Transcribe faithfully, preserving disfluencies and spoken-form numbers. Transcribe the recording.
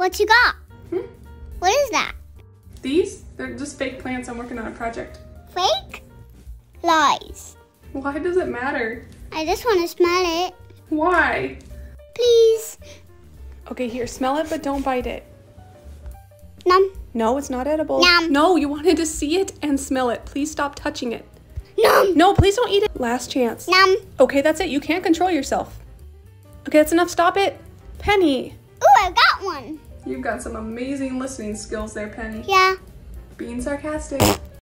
What you got? Hmm? What is that? These? They're just fake plants. I'm working on a project. Fake? Lies. Why does it matter? I just want to smell it. Why? Please. Okay, here, smell it, but don't bite it. Nom. No, it's not edible. Nom. No, you wanted to see it and smell it. Please stop touching it. Nom. No, please don't eat it. Last chance. Nom. Okay, that's it. You can't control yourself. Okay, that's enough. Stop it. Penny. Ooh, I got one. You've got some amazing listening skills there, Penny. Yeah. Being sarcastic.